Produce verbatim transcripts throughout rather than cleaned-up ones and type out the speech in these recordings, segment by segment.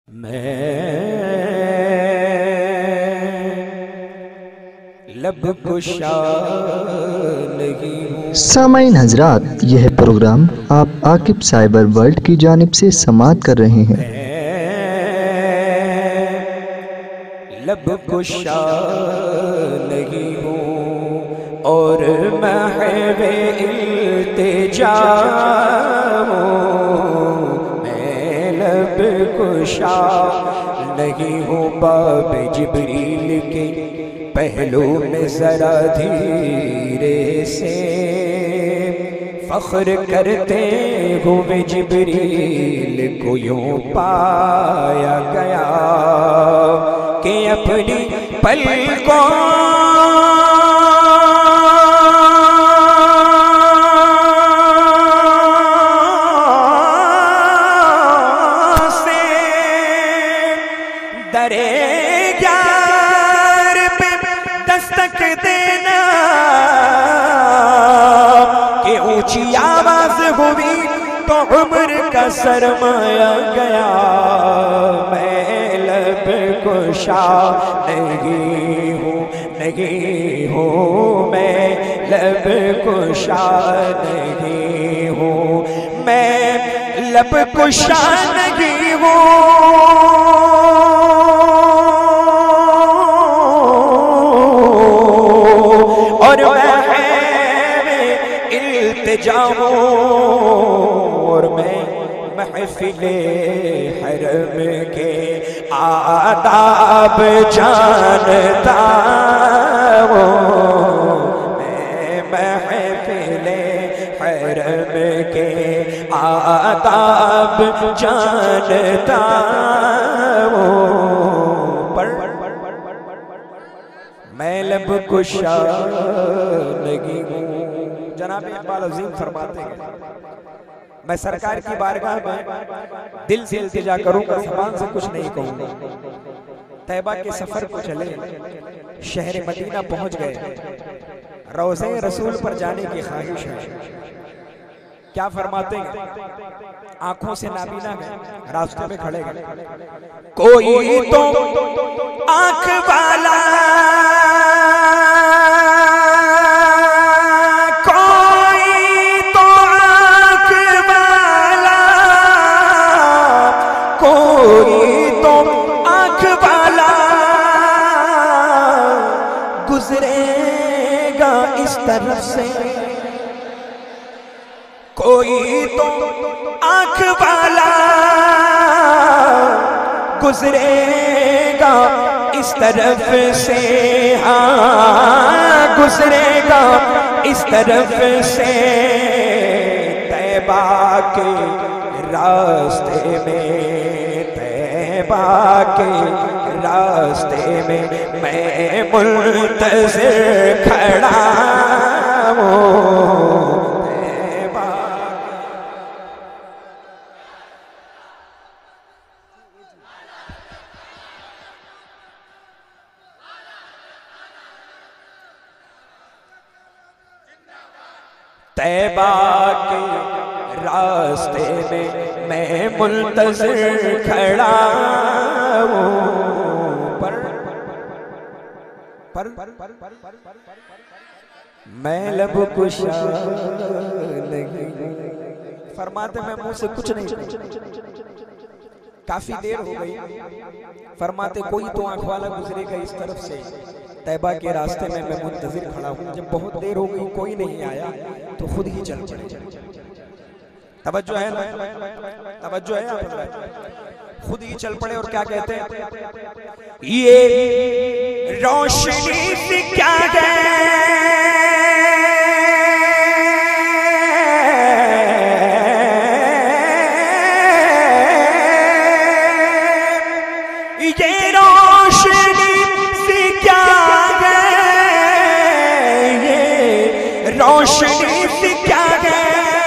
میں لب کشا نہیں ہوں۔ سامعین حضرات، یہ پروگرام آپ عاقب سائبر ورلڈ کی جانب سے سماعت کر رہے ہیں۔ لب کشا نہیں ہوں اور محو التجا ہوں، میں لب کشا نہیں ہوں۔ باب جبریل کے پہلو میں ذرا دھیرے سے فخر کرتے ہوئے جبریل کو یوں پایا گیا کہ اپنی پلکوں سے درے دستک دینا کہ اونچی آواز ہوئی تو عمر کا سرمایہ گیا۔ میں لب کشا نہیں ہوں، نہیں ہوں، میں لب کشا نہیں ہوں، میں لب کشا نہیں ہوں اور میں التجا ہوں، اور میں محفل حرم کے آداب جانتا ہوں، میں محفل حرم کے آداب جانتا ہوں، پر میں لب کشا نہیں ہوں۔ جناب اقبال عظیم فرماتے ہیں، میں سرکار کی بارگاہ میں دل سے التجا کروں گا، زبان سے کچھ نہیں کہوں گا۔ طیبہ کے سفر کو چلے، شہر مدینہ پہنچ گئے، روضہ رسول پر جانے کی خواہش ہے۔ کیا فرماتے ہیں؟ آنکھوں سے نابینا گئے، راستے میں کھڑے گئے، کوئی تو آنکھ والا گزرے گا اس طرف سے، کوئی تو آنکھ والا گزرے گا اس طرف سے، ہاں گزرے گا اس طرف سے، طیبہ کے راستے میں، طیبہ کے راستے میں میں منتظر کھڑا ہوں۔ طیبہ کے راستے میں میں منتظر کھڑا ہوں، میں لب کشا نہیں ہوں۔ فرماتے میں منہ سے کچھ نہیں کہوں، کافی دیر ہو گئی، فرماتے کوئی تو آنکھ والا گزرے گا اس طرف سے، طیبہ کے راستے میں میں منتظر کھڑا ہوں۔ جب بہت دیر ہو گئی کوئی نہیں آیا تو خود ہی چل پڑے۔ توجہ ہے نا؟ توجہ ہے آپ؟ خود ہی چل پڑے اور کیا کہتے ہیں؟ یہ روشنی سے کیا ہے، یہ روشنی سے کیا ہے، یہ روشنی سے کیا ہے،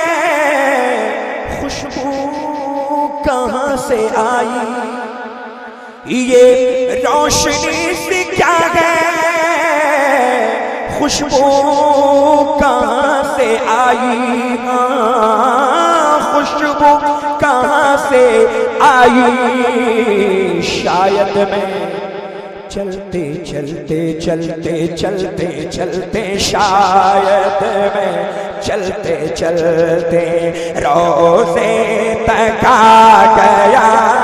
خوشبو کہاں سے آئی، یہ روشنی سے کیا ہے، خوشبو کہاں سے آئی، خوشبو کہاں سے آئی، شاید میں چلتے چلتے چلتے چلتے چلتے شاید میں چلتے چلتے روزے تک آ گیا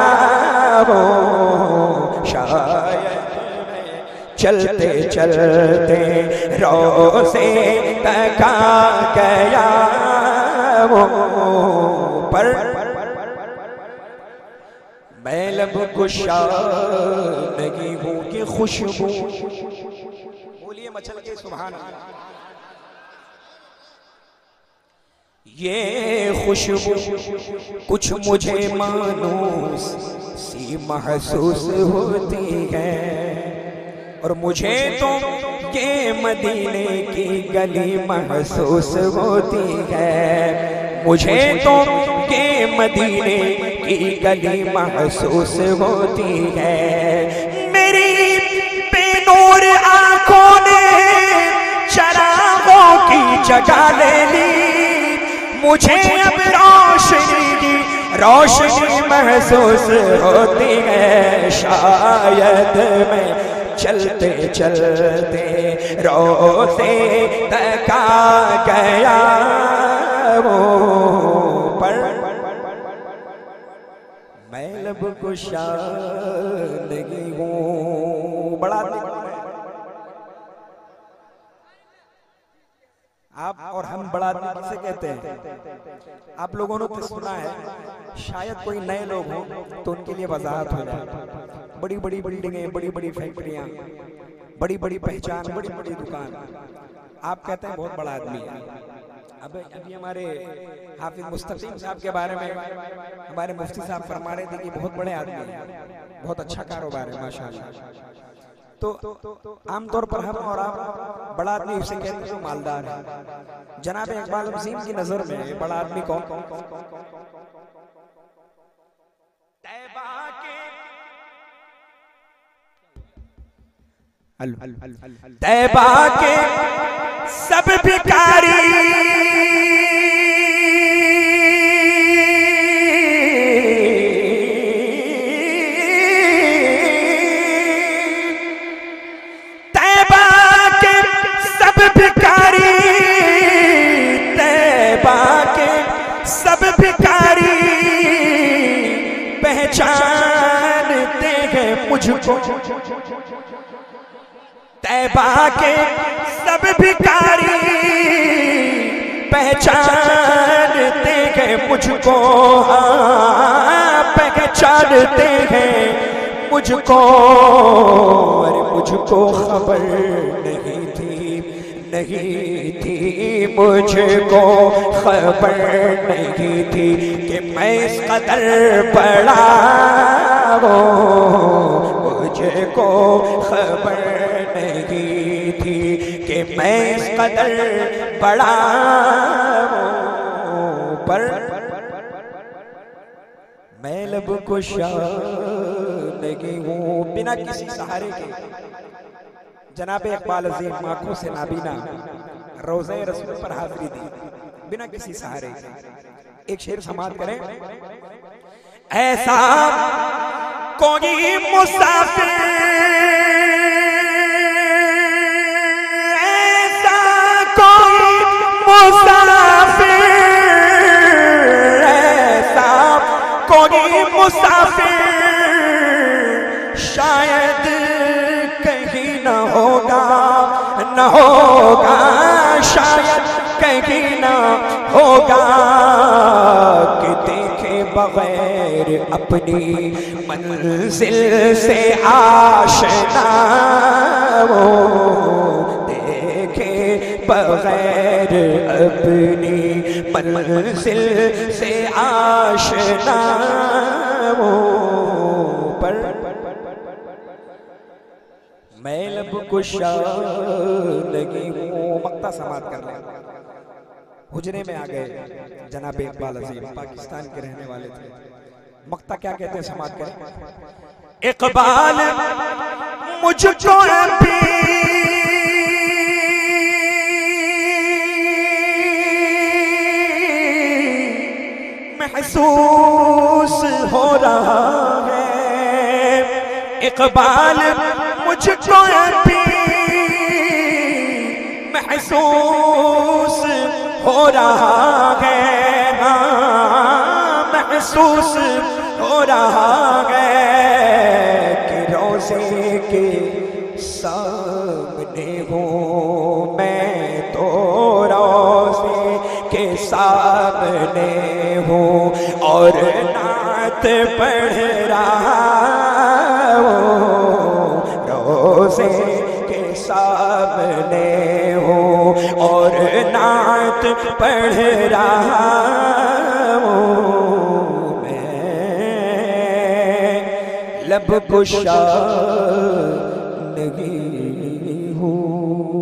وہ شاید میں چلتے چلتے روزے تک آ گیا وہ پر میں لب کشا نہیں ہوں کہ خوشبو بولیے مچل کے سبحان اللہ یہ خوشبو کچھ مجھے مانوس سی محسوس ہوتی ہے اور مجھے تو یہ مدینے کی گلی محسوس ہوتی ہے مجھے تو یہ مدینے کی گلی محسوس ہوتی ہے میری بے نور آنکھوں نے چراغوں کی جگہ لے لی مجھے اب روشنی کی روشنی محسوس ہوتی ہے شاید میں چلتے چلتے روزے تک آ گیا وہ پر میں لب کشا نہیں ہوں بڑا آپ اور ہم بڑا آدمی کسے کہتے ہیں آپ لوگوں نے تو سنا ہے شاید کوئی نئے لوگ ہوں تو ان کے لیے وضاحت ہو جائے بڑی بڑی بلڈنگیں بڑی بڑی فیکٹریاں بڑی بڑی پہچان بڑی بڑی دکان آپ کہتے ہیں بہت بڑا آدمی ہے اب ابھی ہمارے حافظ مستقیم صاحب کے بارے میں ہمارے مفتی صاحب فرما رہے تھے کہ بہت بڑے آدمی ہیں بہت اچھا کاروبار ہے ماشاءاللہ تو عام طور پر ہم اور آپ بڑا آدمی اسے کہتے ہیں جو مالدار ہے جناب اقبال عظیم کی نظر میں بڑا آدمی کون طیبہ کے سب بھکاری پہچانتے ہیں مجھ کو طیبہ کے سب بھکاری پہچانتے ہیں مجھ کو پہچانتے ہیں مجھ کو اور مجھ کو خبر نہیں تھی نہیں تھی مجھ کو خبر نہیں تھی کہ میں اس قدر بڑا ہوں مجھ کو خبر نہیں تھی کہ میں اس قدر بڑا ہوں پر میں لب کشا نہیں ہوں بنا کسی سہارے کے جناب اقبال عظیم آنکھوں سے نابینا روضہ رسول پر حاضری دی بنا کسی سہارے ایک شعر سماعت کریں ایسا کوئی مسافر ایسا کوئی مسافر ایسا کوئی مسافر شاید کہیں نہ ہوگا نہ ہوگا شاید کہیں نہ ہوگا کہ دیکھے بغیر اپنی منزل سے آشنا وہ دیکھے بغیر اپنی منزل سے آشنا وہ پر میں لب کشا لگی ہوں مقطع سماعت کر لیں حجرے میں آ گئے جناب اقبال عظیم پاکستان کے رہنے والے تھے مقطع کیا کہتے ہیں سماعت کریں اقبال مجھ کو بھی محسوس ہو رہا ہے اقبال مجھ کو بھی محسوس ہو رہا ہے، ہاں محسوس ہو رہا ہے کہ روزے کے سامنے ہوں میں تو روزے کے سامنے ہوں اور نعت پڑھ رہا ہوں، روزے کے سامنے ہوں اور نعت پڑھ رہا ہوں، میں لب کشا نہیں ہوں۔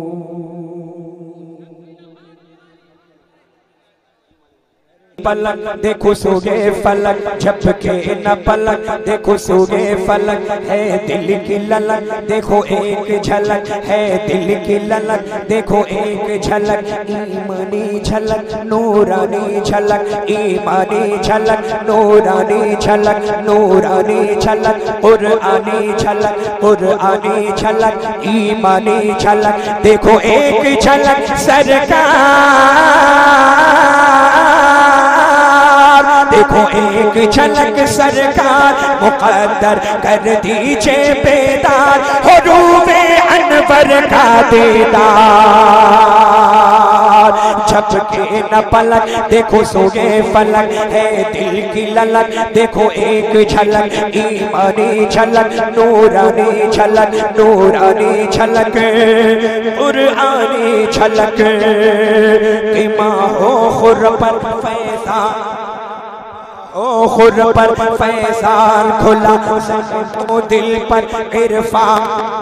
پلک دیکھو سوگے فلک جھپکے نہ پلک، دیکھو سوگے فلک ہے دل کی للک، دیکھو ایک جھلک ہے دل کی للک، دیکھو ایک جھلک ایمانی جھلک نورانی جھلک، ایمانی جھلک نورانی جھلک، نورانی جھلک قرآنی جھلک، قرآنی جھلک ایمانی جھلک، دیکھو ایک جھلک سرکار، دیکھو ایک جھلک سرکار مقدر کر دیجئے بیدار، حروف انور کا دیدار، جھپکے نہ پلک دیکھو سوگے فلک ہے دل کی للک، دیکھو ایک جھلک ایمانی جھلک نورانی جھلک، نورانی جھلک قرآنی جھلک، کہ ماں ہو خر پر فیضان، او خر پر فیضان کھلا تو دل پر عرفان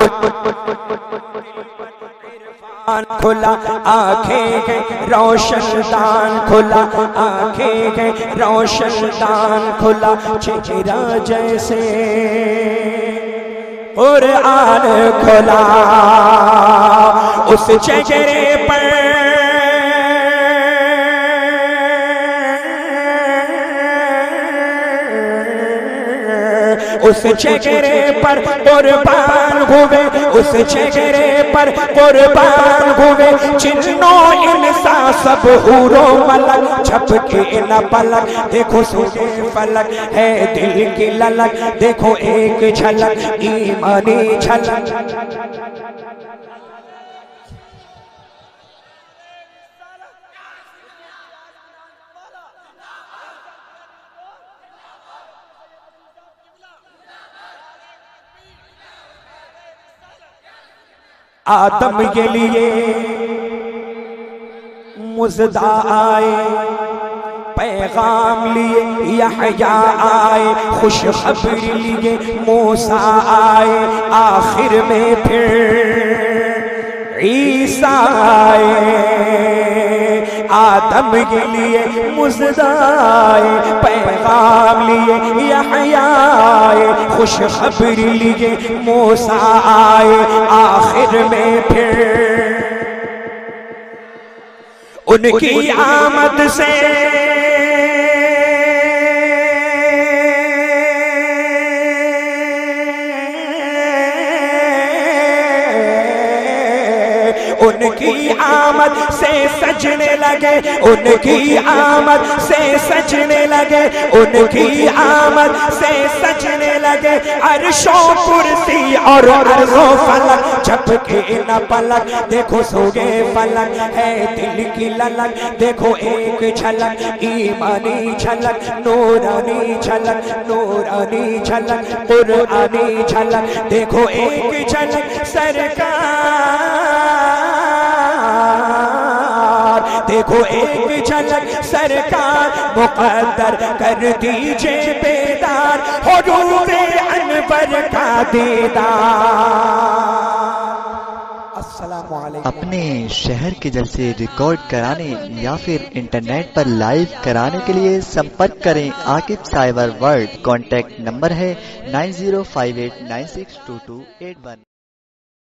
کھلا، آنکھیں گئے روشن دان کھلا، آنکھیں گئے روشن دان کھلا، چہرہ جیسے قرآن کھلا، اس چہرے پر اس چہرے پر قربان ہوئے، اس چہرے پر قربان ہوئے جنوں انسان سب حور و ملک، جھپکے نہ پلک دیکھو سوگے فلک ہے دل کی للک، دیکھو ایک جھلک ایمانی جھلک، آدم کے لیے مزدہ آئے، پیغام لیے یحییٰ آئے، خوشخبری لیے موسیٰ آئے، آخر میں پھر عیسیٰ آئے، آدم کے لیے مزدہ آئے، پیغام لیے یحییٰ آئے، خوشخبری لیے موسیٰ آئے، آخر میں پھر ان کی آمد سے ان کی آمد سے سجنے لگے، ان کی آمد سے سجنے لگے، ان کی آمد سے سجنے لگے، عرش و کرسی اور عرض و فلک، جھپکے نہ پلک دیکھو سوگے فلک ہے دل کی للک، دیکھو ایک جھلک ایمانی جھلک نورانی جھلک، نورانی جھلک قرآنی جھلک، دیکھو ایک جھلک سرکار، دیکھو ایک جھلک سرکار مقدر کر دیجئے بیدار، حروف انور کا دیدار۔ السلام علیکم۔ اپنے شہر کے جلسے ریکارڈ کرانے یا پھر انٹرنیٹ پر لائیو کرانے کے لیے سمپرک کریں Aqib cyber world, contact number ہے nine zero five eight nine six two two eight one.